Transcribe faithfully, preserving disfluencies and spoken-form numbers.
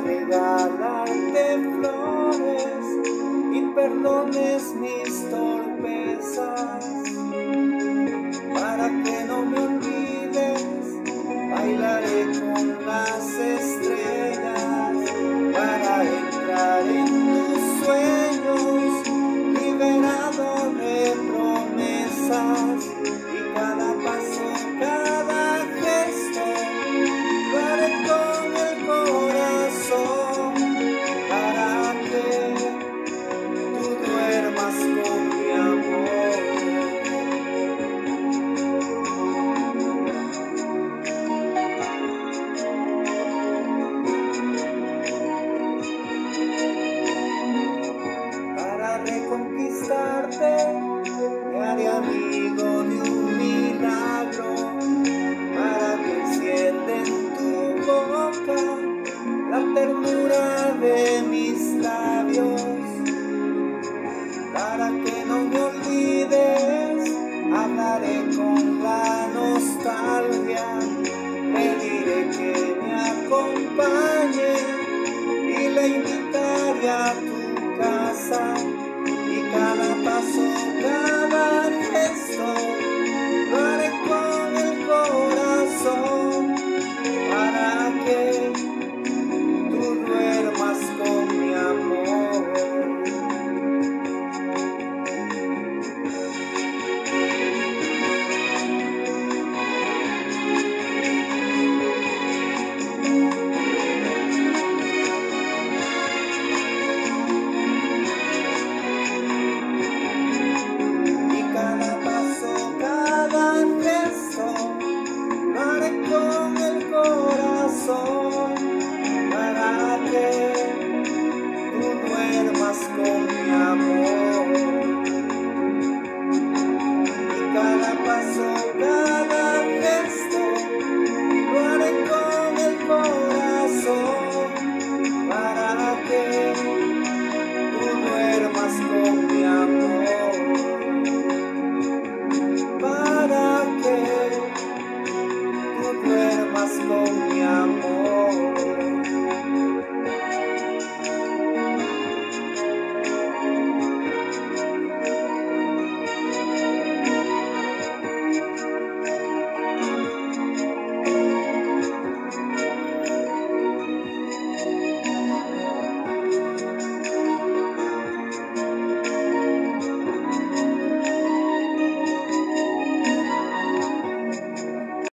regalarte flores y perdones mis torpezas. Para que no me olvides, bailaré con las estrellas para entrar en tus sueños, liberado de promesas. Y cada paso, cada gesto, lo haré con el corazón para que tú duermas con mi amor. Para reconquistarte me haré amigo de un milagro, para que encienda en tu boca la ternura de mis labios. Para que no me olvides, hablaré con la nostalgia, le diré que me acompañe y le invitaré a tu casa